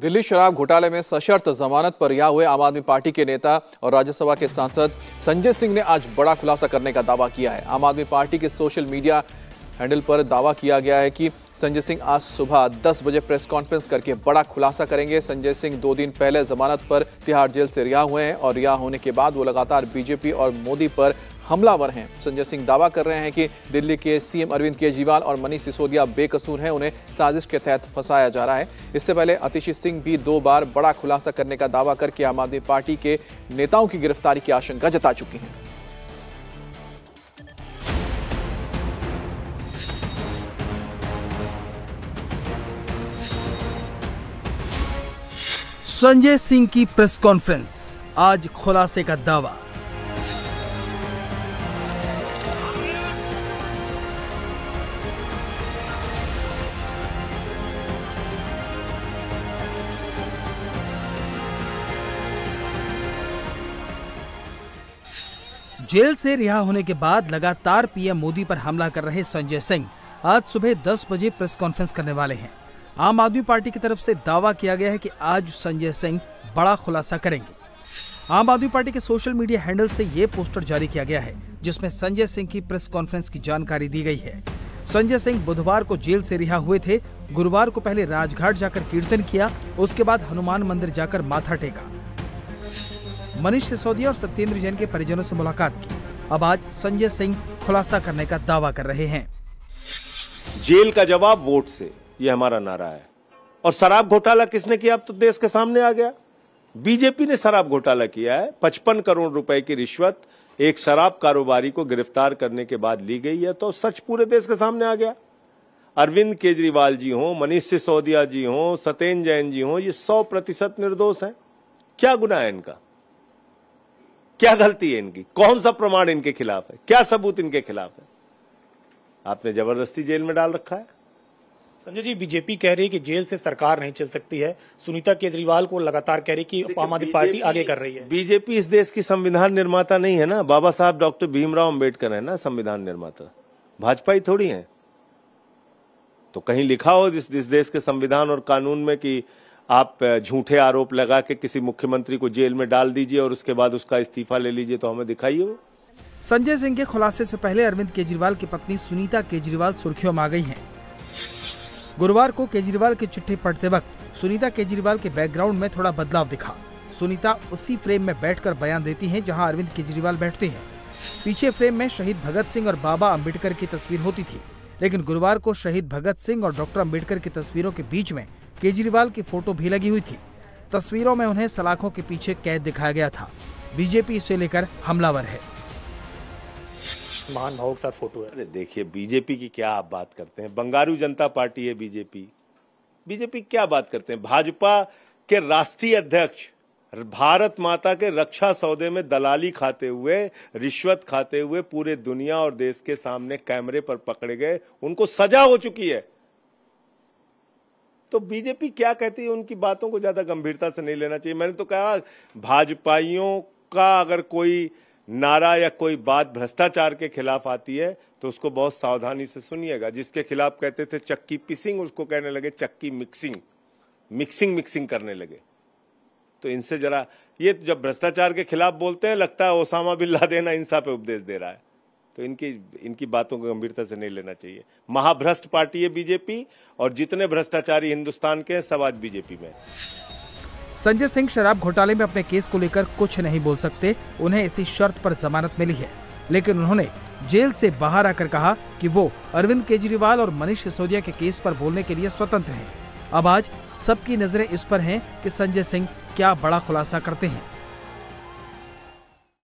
दिल्ली शराब घोटाले में सशर्त जमानत पर रिहा हुए आम आदमी पार्टी के नेता और राज्यसभा के सांसद संजय सिंह ने आज बड़ा खुलासा करने का दावा किया है। आम आदमी पार्टी के सोशल मीडिया हैंडल पर दावा किया गया है कि संजय सिंह आज सुबह 10 बजे प्रेस कॉन्फ्रेंस करके बड़ा खुलासा करेंगे। संजय सिंह 2 दिन पहले जमानत पर तिहाड़ जेल से रिहा हुए हैं और रिहा होने के बाद वो लगातार बीजेपी और मोदी पर हमलावर हैं। संजय सिंह दावा कर रहे हैं कि दिल्ली के सीएम अरविंद केजरीवाल और मनीष सिसोदिया बेकसूर हैं, उन्हें साजिश के तहत फंसाया जा रहा है। इससे पहले आतिशी सिंह भी 2 बार बड़ा खुलासा करने का दावा करके आम आदमी पार्टी के नेताओं की गिरफ्तारी की आशंका जता चुकी हैं। संजय सिंह की प्रेस कॉन्फ्रेंस, आज खुलासे का दावा। जेल से रिहा होने के बाद लगातार पीएम मोदी पर हमला कर रहे संजय सिंह आज सुबह 10 बजे प्रेस कॉन्फ्रेंस करने वाले हैं। आम आदमी पार्टी की तरफ से दावा किया गया है कि आज संजय सिंह बड़ा खुलासा करेंगे। आम आदमी पार्टी के सोशल मीडिया हैंडल से ये पोस्टर जारी किया गया है जिसमें संजय सिंह की प्रेस कॉन्फ्रेंस की जानकारी दी गई है। संजय सिंह बुधवार को जेल से रिहा हुए थे। गुरुवार को पहले राजघाट जाकर कीर्तन किया, उसके बाद हनुमान मंदिर जाकर माथा टेका। मनीष सिसोदिया और सत्येंद्र जैन के परिजनों से मुलाकात की। अब आज संजय सिंह खुलासा करने का दावा कर रहे हैं। जेल का जवाब वोट से, ये हमारा नारा है। और शराब घोटाला किसने किया, अब तो देश के सामने आ गया। बीजेपी ने शराब घोटाला किया है। 55 करोड़ रुपए की रिश्वत एक शराब कारोबारी को गिरफ्तार करने के बाद ली गई है, तो सच पूरे देश के सामने आ गया। अरविंद केजरीवाल जी हो, मनीष सिसोदिया जी हो, सत्येंद्र जैन जी हो, ये 100% निर्दोष हैं। क्या गुनाह है इनका, क्या गलती है इनकी, कौन सा प्रमाण इनके खिलाफ है, क्या सबूत इनके खिलाफ है? आपने जबरदस्ती जेल में डाल रखा है। संजय जी, बीजेपी कह रही है कि जेल से सरकार नहीं चल सकती है। सुनीता केजरीवाल को लगातार कह रही कि आम आदमी पार्टी आगे कर रही है। बीजेपी इस देश की संविधान निर्माता नहीं है ना। बाबा साहब डॉक्टर भीमराव अंबेडकर है ना संविधान निर्माता, भाजपा ही थोड़ी है। तो कहीं लिखा हो इस देश के संविधान और कानून में कि आप झूठे आरोप लगा के किसी मुख्यमंत्री को जेल में डाल दीजिए और उसके बाद उसका इस्तीफा ले लीजिए, तो हमें दिखाइए वो। संजय सिंह के खुलासे से पहले अरविंद केजरीवाल की पत्नी सुनीता केजरीवाल सुर्खियों में आ गई हैं। गुरुवार को केजरीवाल की चिट्ठी पढ़ते वक्त सुनीता केजरीवाल के बैकग्राउंड में थोड़ा बदलाव दिखा। सुनीता उसी फ्रेम में बैठकर बयान देती हैं जहां अरविंद केजरीवाल बैठते हैं। पीछे फ्रेम में शहीद भगत सिंह और बाबा अंबेडकर की तस्वीर होती थी, लेकिन गुरुवार को शहीद भगत सिंह और डॉक्टर अंबेडकर की तस्वीरों के बीच में केजरीवाल की फोटो भी लगी हुई थी। तस्वीरों में उन्हें सलाखों के पीछे कैद दिखाया गया था। बीजेपी इसे लेकर हमलावर है। महान भावों के साथ फोटो है। अरे देखिए, बीजेपी की क्या आप बात करते हैं, बंगारू जनता पार्टी है बीजेपी क्या बात करते हैं। भाजपा के राष्ट्रीय अध्यक्ष भारत माता के रक्षा सौदे में दलाली खाते हुए, रिश्वत खाते हुए पूरे दुनिया और देश के सामने कैमरे पर पकड़े गए, उनको सजा हो चुकी है। तो बीजेपी क्या कहती है, उनकी बातों को ज्यादा गंभीरता से नहीं लेना चाहिए। मैंने तो कहा, भाजपाइयों का अगर कोई नारा या कोई बात भ्रष्टाचार के खिलाफ आती है तो उसको बहुत सावधानी से सुनिएगा। जिसके खिलाफ कहते थे चक्की पिसिंग, उसको कहने लगे चक्की मिक्सिंग करने लगे। तो इनसे जरा, ये जब भ्रष्टाचार के खिलाफ बोलते हैं लगता है ओसामा बिन लादेन हिंसा पे उपदेश दे रहा है। तो इनकी बातों को गंभीरता से नहीं लेना चाहिए। महाभ्रष्ट पार्टी है बीजेपी, और जितने भ्रष्टाचारी हिंदुस्तान के सब आज बीजेपी में। संजय सिंह शराब घोटाले में अपने केस को लेकर कुछ नहीं बोल सकते। उन्हें इसी शर्त पर जमानत मिली है, लेकिन उन्होंने जेल से बाहर आकर कहा कि वो अरविंद केजरीवाल और मनीष सिसोदिया के केस पर बोलने के लिए स्वतंत्र हैं। अब आज सबकी नजरें इस पर हैं कि संजय सिंह क्या बड़ा खुलासा करते हैं।